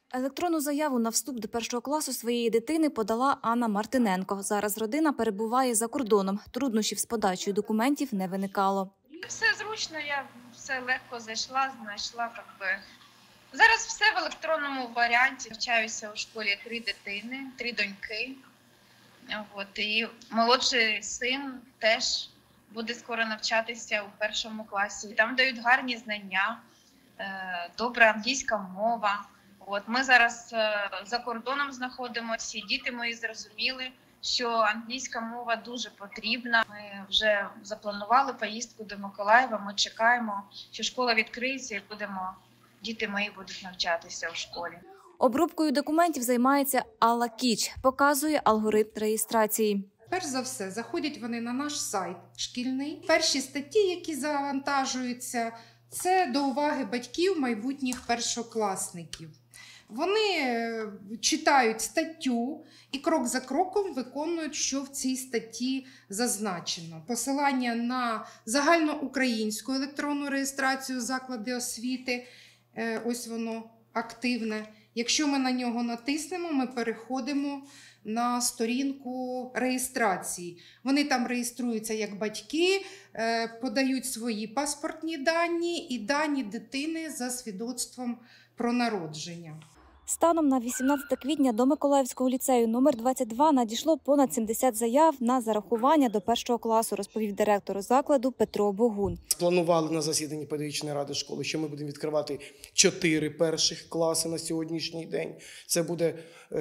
Електронну заяву на вступ до першого класу своєї дитини подала Анна Мартиненко. Зараз родина перебуває за кордоном. Труднощів з подачею документів не виникало. Все зручно, я все легко зайшла, знайшла. Зараз все в електронному варіанті. Навчаюся у школі 3 дитини, 3 доньки. І молодший син теж буде скоро навчатися у першому класі. Там дають гарні знання, добра англійська мова. Ми зараз за кордоном знаходимося, і діти мої зрозуміли, що англійська мова дуже потрібна. Ми вже запланували поїздку до Миколаєва, ми чекаємо, що школа відкриється і діти мої будуть навчатися у школі. Обробкою документів займається Алла Кіч, показує алгоритм реєстрації. Перш за все, заходять вони на наш сайт шкільний. Перші статті, які завантажуються, це до уваги батьків майбутніх першокласників. Вони читають статтю і крок за кроком виконують, що в цій статті зазначено. Посилання на загальноукраїнську електронну реєстрацію заклади освіти, ось воно активне. Якщо ми на нього натиснемо, ми переходимо на сторінку реєстрації. Вони там реєструються як батьки, подають свої паспортні дані і дані дитини за свідоцтвом про народження. Станом на 18 квітня до Миколаївського ліцею номер 22 надійшло понад 70 заяв на зарахування до першого класу, розповів директор закладу Петро Богун. Спланували на засіданні педагогічної ради школи, що ми будемо відкривати 4 перших класи на сьогоднішній день. Це буде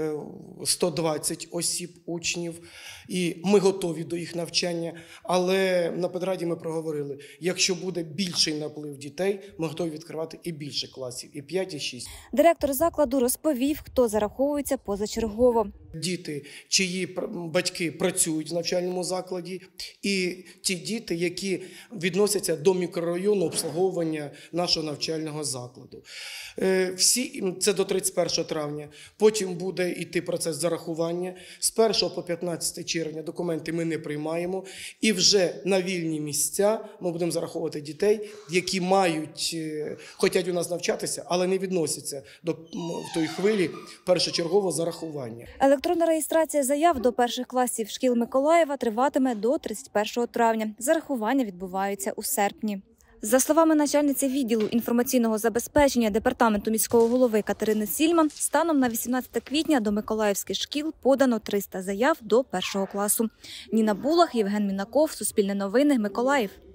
120 осіб, учнів, і ми готові до їх навчання. Але на педраді ми проговорили, якщо буде більший наплив дітей, ми готові відкривати і більше класів, і 5, і 6. Директор закладу розповів, хто зараховується позачергово. Діти, чиї батьки працюють в навчальному закладі, і ті діти, які відносяться до мікрорайону обслуговування нашого навчального закладу. Всі це до 31 травня. Потім буде йти процес зарахування. З 1 по 15 червня документи ми не приймаємо. І вже на вільні місця ми будемо зараховувати дітей, які хочуть у нас навчатися, але не відносяться до тої хвилі першочергового зарахування. Електронна реєстрація заяв до перших класів шкіл Миколаєва триватиме до 31 травня. Зарахування відбуваються у серпні. За словами начальниці відділу інформаційного забезпечення Департаменту міського голови Катерини Сільман, станом на 18 квітня до миколаївських шкіл подано 300 заяв до першого класу. Ніна Булах, Євген Мінаков, Суспільне новини, Миколаїв.